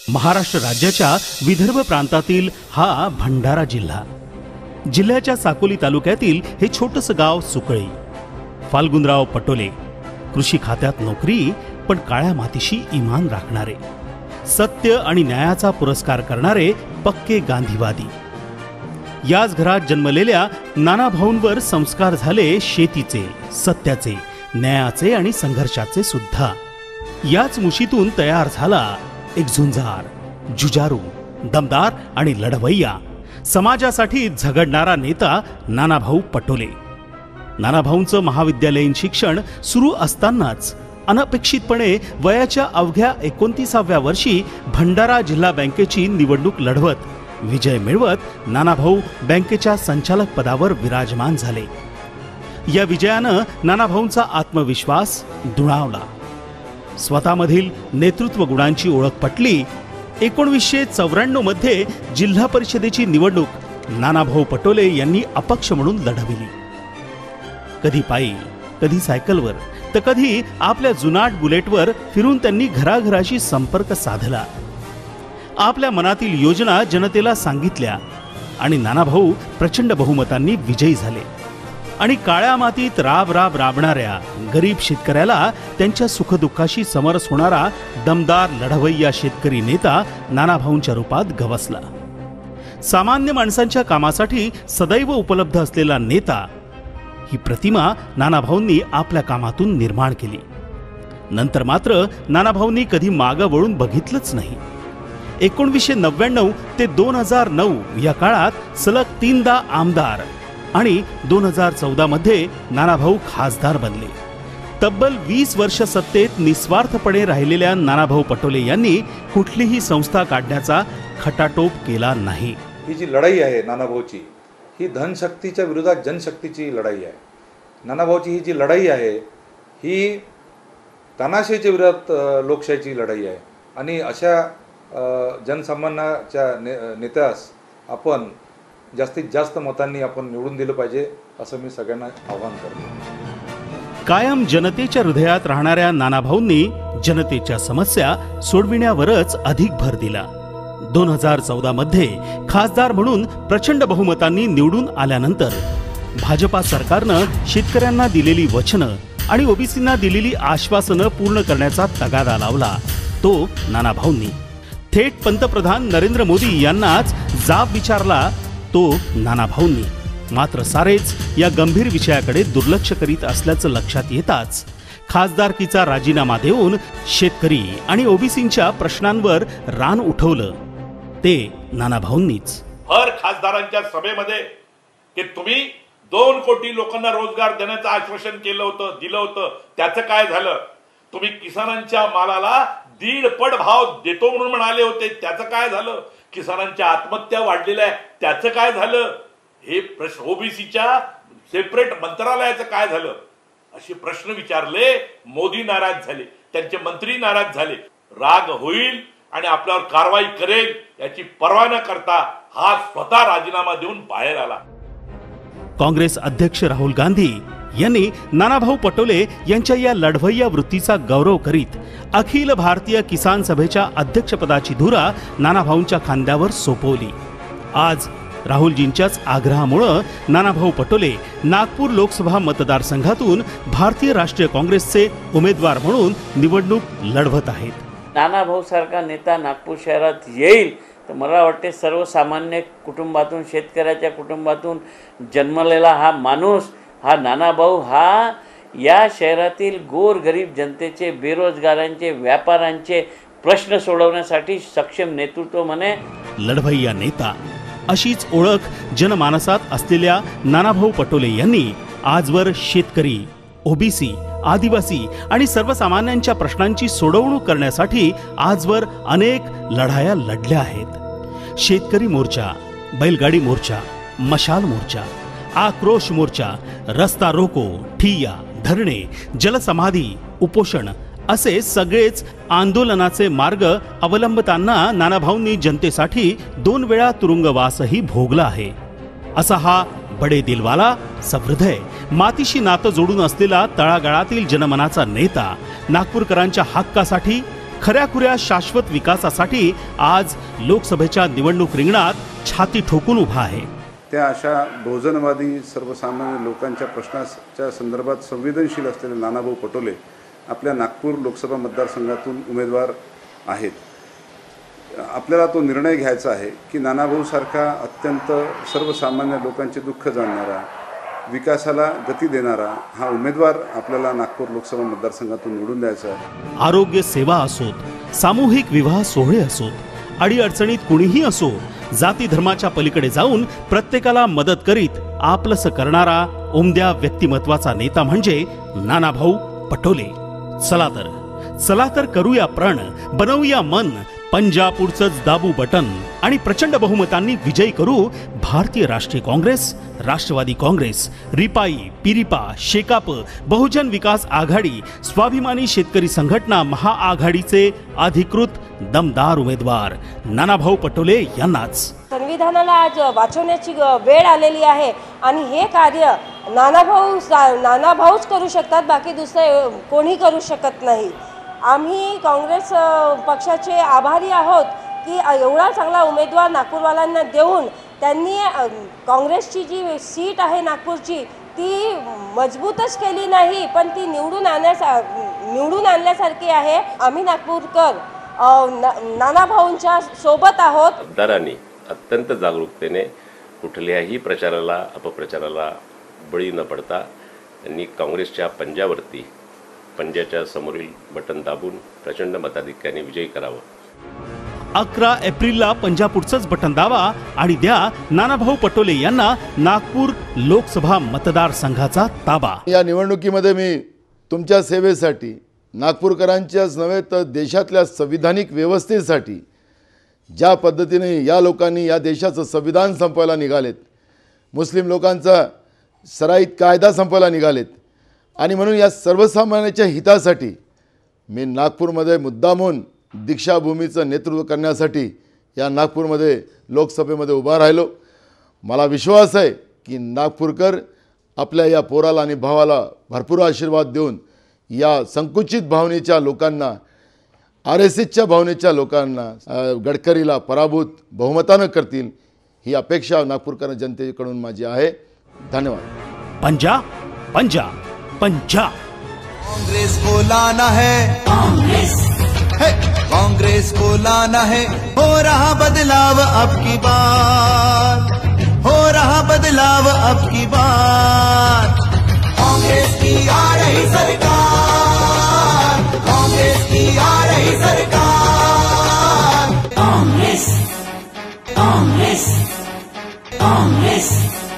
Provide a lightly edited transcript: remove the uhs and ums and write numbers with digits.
महाराष्ट्र राज्याच्या विदर्भ प्रांतातील हा भंडारा जिल्हा. जिल्ह्याच्या साकोली तालुक्यातील हे छोटंसं गाव सुकळी. फाल्गुनराव पटोले कृषी खात्यात नोकरी, पण काळ्या मातीशी इमान राखणारे, सत्य आणि न्यायाचा पुरस्कार करणारे पक्के गांधीवादी. याच घरात जन्मलेल्या नानाभाऊंवर संस्कार झाले शेतीचे, सत्याचे, न्यायाचे आणि संघर्षाचे सुद्धा. याच मुशीतून तयार झाला एक झुंजार, जुजारू, दमदार आणि लढवय्या, समाजासाठी झगडणारा नेता नानाभाऊ पटोले. नानाभाऊंचं महाविद्यालयीन शिक्षण सुरू असतानाच अनपेक्षितपणे वयाच्या अवघ्या 29व्या वर्षी भंडारा जिल्हा बँकेची निवडणूक लढवत विजय मिळवत नानाभाऊ बँकेच्या संचालक पदावर विराजमान झाले. या विजयानं नानाभाऊंचा आत्मविश्वास दुणावला. स्वतःमधील नेतृत्व गुणांची ओळख पटली. 1994 मध्ये जिल्हा परिषदेची निवडणूक नानाभाऊ पटोले यांनी अपक्ष म्हणून लढविली. कधी पायी, कधी सायकलवर, तर कधी आपल्या जुनाट बुलेटवर फिरून त्यांनी घराघराशी संपर्क साधला. आपल्या मनातील योजना जनतेला सांगितल्या आणि नानाभाऊ प्रचंड बहुमतांनी विजयी झाले. आणि काळ्या मातीत राबणाऱ्या गरीब शेतकऱ्याला त्यांच्या सुखदुःखाशी समरस होणारा दमदार लढवय्या शेतकरी नेता नानाभाऊंच्या रूपात गवसला. सामान्य माणसांच्या कामासाठी सदैव उपलब्ध असलेला नेता, ही प्रतिमा नानाभाऊंनी आपल्या कामातून निर्माण केली. नंतर मात्र नानाभाऊंनी कधी मागं वळून बघितलंच नाही. 1999 ते 2009 या काळात सलग 3दा आमदार आणि 2014 मध्ये नानाभाऊ खासदार बनले. तब्बल 20 वर्ष सत्तेत निस्वार्थपणे राहिलेल्या नानाभाऊ पटोले यांनी कुठलीही संस्था काढण्याचा खटाटोप केला नाही. ही जी लढाई आहे नानाभाऊची, ही धनशक्तीच्या विरोधात जनशक्तीची लढाई आहे. नानाभाऊची ही जी लढाई आहे ही तानाशाहीच्या विरोधात लोकशाहीची लढाई आहे. आणि अशा जनसामान्याच्या नेत्यास आपण जास्तीत जास्त मतांनी आपण निवडून दिलं पाहिजे, असं मी सगळ्यांना आवाहन करतो. कायम जनतेच्या हृदयात राहणाऱ्या नानाभाऊंनी जनतेच्या समस्या सोडविण्यावरच अधिक भर दिला. 2014 मध्ये खासदार म्हणून प्रचंड बहुमतांनी निवडून आल्यानंतर भाजपा सरकारनं शेतकऱ्यांना दिलेली वचनं आणि ओबीसींना दिलेली आश्वासनं पूर्ण करण्याचा तगादा लावला तो नानाभाऊंनी. थेट पंतप्रधान नरेंद्र मोदी यांनाच जाब विचारला तो नानाभाऊंनी. मात्र सारेच या गंभीर विषयाकडे दुर्लक्ष करीत असल्याचं लक्षात येताच खासदारकीचा राजीनामा देऊन शेतकरी आणि ओबीसींच्या प्रश्नांवर रान उठवलं ते नानाभाऊंनीच. हर खासदारांच्या सभेमध्ये की तुम्ही 2 कोटी लोकांना रोजगार देण्याचं आश्वासन केलं होतं, दिलं होतं, त्याचं काय झालं? तुम्ही किसानांच्या मालाला 1.5 पट भाव देतो म्हणून म्हणाले होते, त्याचं काय झालं? किसानांच्या आत्महत्या वाढलेल्या आहे, त्याचं काय झालं? हे प्रश्न ओबीसीच्या सेपरेट मंत्रालयाचं काय झालं? असे प्रश्न विचारले. मोदी नाराज झाले, त्यांचे मंत्री नाराज झाले. राग होईल आणि आपल्यावर कारवाई करेल याची पर्वा न करता हा स्वतः राजीनामा देऊन बाहेर आला. काँग्रेस अध्यक्ष राहुल गांधी यांनी नानाभाऊ पटोले यांच्या या लढवय्या वृत्तीचा गौरव करीत अखिल भारतीय किसान सभेच्या अध्यक्षपदाची धुरा नानाभाऊंच्या खांद्यावर सोपवली. आज राहुलजींच्याच आग्रहामुळे नानाभाऊ पटोले नागपूर लोकसभा मतदारसंघातून भारतीय राष्ट्रीय काँग्रेसचे उमेदवार म्हणून निवडणूक लढवत आहेत. नानाभाऊ सारखा नेता नागपूर शहरात येईल तर मला वाटते सर्वसामान्य कुटुंबातून, शेतकऱ्याच्या कुटुंबातून जन्मलेला हा माणूस, हा नानाभाऊ, हा या शहरातील गोरगरीब जनतेचे, बेरोजगारांचे, व्यापाऱ्यांचे प्रश्न सोडवण्यासाठी सक्षम नेतृत्व म्हणे. लढवय्या नेता अशीच ओळख जनमानसात असलेल्या नानाभाऊ पटोले यांनी आजवर शेतकरी, ओबीसी, आदिवासी आणि सर्वसामान्यांच्या प्रश्नांची सोडवणूक करण्यासाठी आजवर अनेक लढाया लढल्या आहेत. शेतकरी मोर्चा, बैलगाडी मोर्चा, मशाल मोर्चा, आक्रोश मोर्चा, रस्ता रोको, ठिय्या, धरणे, जलसमाधी, उपोषण असे सगळेच आंदोलनाचे मार्ग अवलंबताना नानाभाऊंनी जनतेसाठी 2 वेळा तुरुंगवासही भोगला आहे. असा हा बडे दिलवाला, सहृदय, मातीशी नातं जोडून असलेला तळागाळातील जनमनाचा नेता नागपूरकरांच्या हक्कासाठी खऱ्याखुऱ्या शाश्वत विकासासाठी आज लोकसभेच्या निवडणूक रिंगणात छाती ठोकून उभा आहे। त्या अशा बहुजनवादी सर्वसामान्य लोकांच्या प्रश्नाच्या संदर्भात संवेदनशील असलेले नानाभाऊ पटोले आपल्या नागपूर लोकसभा मतदारसंघातून उमेदवार आहेत। आपल्याला तो निर्णय घ्यायचा आहे की नानाभाऊसारखा अत्यंत सर्वसामान्य लोकांचे दुःख जाणणारा, विकासाला गती देणारा हा उमेदवार आपल्याला नागपूर लोकसभा मतदारसंघातून निवडून द्यायचा आहे। आरोग्य सेवा असोत, सामूहिक विवाह सोहळे असोत, अडीअडचणीत कुणीही असो, जाती धर्माच्या पलीकडे जाऊन प्रत्येकाला मदत करीत आपलंसं करणारा उमद्या व्यक्तिमत्वाचा नेता म्हणजे नानाभाऊ पटोले। चला तर करूया प्रण, बनवूया मन, पंजापूरचंच दाबू बटन आणि प्रचंड बहुमतांनी विजयी करू भारतीय राष्ट्रीय काँग्रेस, राष्ट्रवादी काँग्रेस, रिपाई, पिरिपा, शेकाप, बहुजन विकास आघाडी, स्वाभिमानी शेतकरी संघटना महाआघाडीचे अधिकृत दमदार उमेदवार नानाभाऊ पटोले यांनाच। संविधानाला आज वाचवण्याची वेळ आलेली आहे आणि हे कार्य नानाभाऊच करू शकतात, बाकी दुसरे कोणी करू शकत नाही। आम्ही काँग्रेस पक्षाचे आभारी आहोत की एवढा चांगला उमेदवार नागपूरवाल्यांना देऊन त्यांनी काँग्रेसची जी सीट आहे नागपूरची ती मजबूतच केली नाही, पण ती निवडून आणण्यासारखी आहे। आम्ही नागपूरकर नानाभाऊंच्या सोबत आहोत। मतदारांनी अत्यंत जागरूकतेने कुठल्याही प्रचाराला अपप्रचाराला बळी न पडता त्यांनी काँग्रेसच्या पंजाच्या समोरील बटन दाबून प्रचंड मताधिक्याने विजयी करावं। 11 एप्रिलला पंजापूरचंच बटन दाबा आणि द्या नानाभाऊ पटोले यांना नागपूर लोकसभा मतदारसंघाचा ताबा। या निवडणुकीमध्ये मी तुमच्या सेवेसाठी, नागपूरकरांच्याच नव्हे तर देशातल्या संविधानिक व्यवस्थेसाठी ज्या पद्धतीने या लोकांनी या देशाचं संविधान संपवायला निघालेत, मुस्लिम लोकांचा सराईत कायदा संपवायला निघालेत आणि म्हणून या सर्वसामान्यांच्या हितासाठी मी नागपूरमध्ये मुद्दामून दीक्षाभूमीचं नेतृत्व करण्यासाठी या नागपूरमध्ये लोकसभेमध्ये उभा राहिलो। मला विश्वास आहे की नागपूरकर आपल्या या पोराला आणि भावाला भरपूर आशीर्वाद देऊन या संकुचित भावनेच्या लोकांना, RSSच्या भावनेच्या लोकांना, गडकरीला पराभूत बहुमतानं करतील ही अपेक्षा नागपूरकर जनतेकडून माझी आहे। धन्यवाद। पंजा पंजा पंजा। कांग्रेस को लाना है, कांग्रेस को लाना है, हो रहा बदलाव अब की बार, हो रहा बदलाव अब की बार। कांग्रेस की आ रही सरकार, कांग्रेस की आ रही सरकार। कांग्रेस कांग्रेस कांग्रेस